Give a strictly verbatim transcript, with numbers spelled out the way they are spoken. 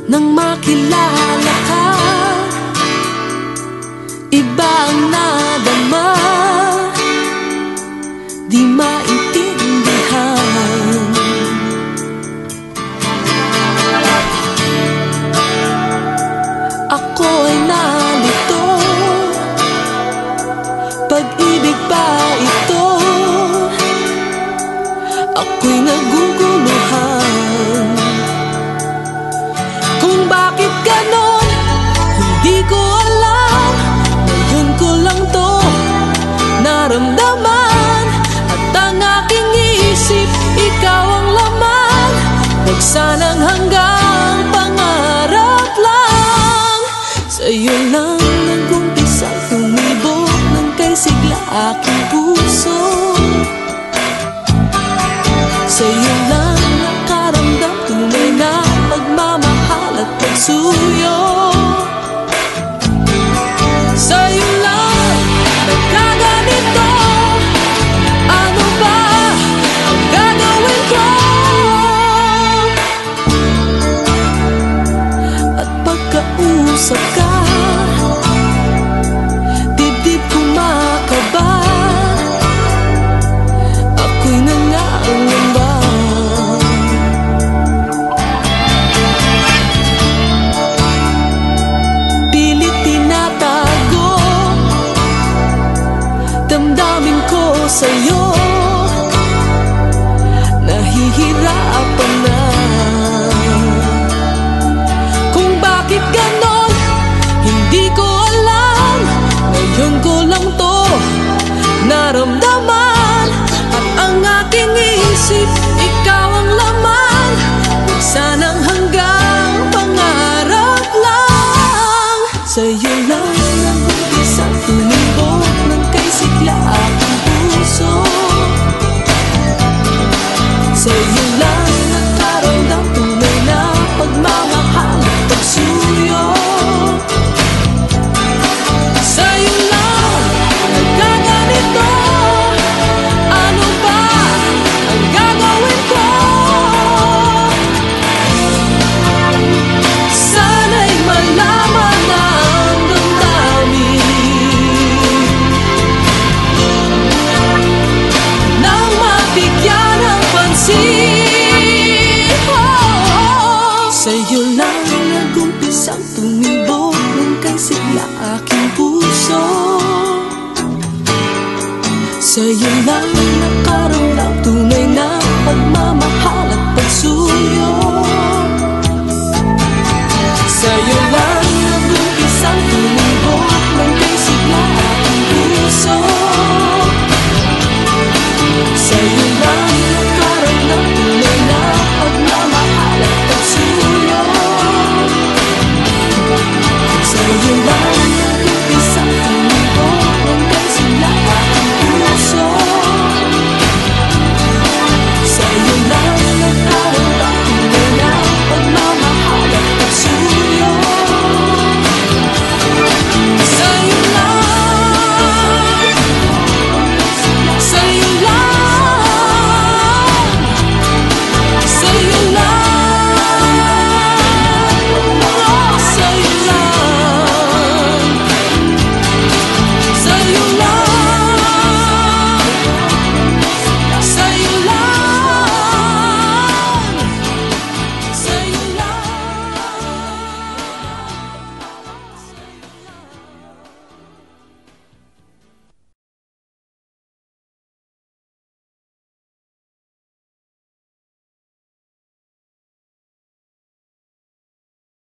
nang makilala ka, iba ang nadama, di maintindihan. Ako ay nalito, pag-ibig ba ito? Ako'y naguguluhan kung bakit ganon, hindi ko alam. Ngayon ko lang to naramdaman, at ang aking isip, ikaw ang laman. Huwag sanang hanggang pangarap lang. Sa'yo lang nag-umpisa tumibok ng kay sigla aking puso. Sa'yo lang nakaramdam tunay na pagmamahal at pagsuyo. Sa'yo lang nagkaganito, ano ba ang gagawin ko? At pagkausap ka, dibdib kumakaba, ako'y nangangamba. Pilit tinatago damdamin ko sa'yo, nahihirapan na. Kung bakit ganon, hindi ko alam. Ngayon ko lang to naramdaman, at ang aking isip, ikaw ang laman. Huwag sanang hanggang pangarap lang. Sa'yo lang nag-umpisa tumibok ng kay sigla aking puso. Sa'yo lang nagkaramdam tunay na pagmamahal at pagsuyo. Sa'yo lang nagkaganito, ano ba ang gagawin ko? Sana'y malaman ang damdamin, nang mabigyan ng pansin. Oh, sa'yo lang nag-umpisang tumibok ng kay sigla aking puso. Sa'yo lang nakaramdam